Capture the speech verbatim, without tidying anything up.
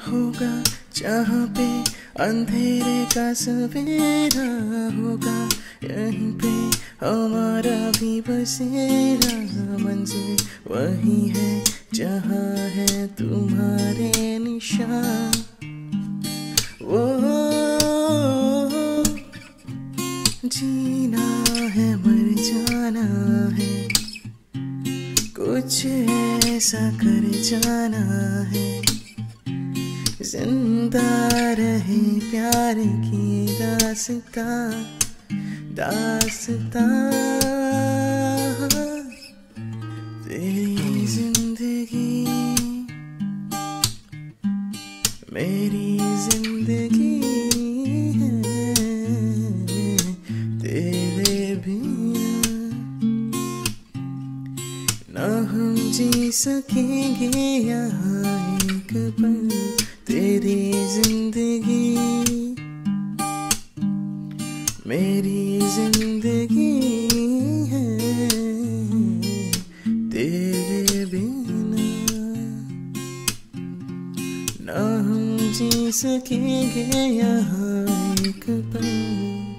होगा जहाँ पे अंधेरे का सवेरा होगा, यहीं पे हमारा भी बसेरा। मंजिल वही है जहाँ है तुम्हारे निशान। वो जीना है मर जाना है, कुछ ऐसा कर जाना है। जिंदा रहे प्यार की दास्तां दास्तां। तेरी जिंदगी मेरी जिंदगी है, तेरे बिना ना हम जी सकेंगे यहाँ एक पल। तेरी जिंदगी मेरी जिंदगी है, तेरे बिना ना हम जी सकेंगे यहाँ एक पल।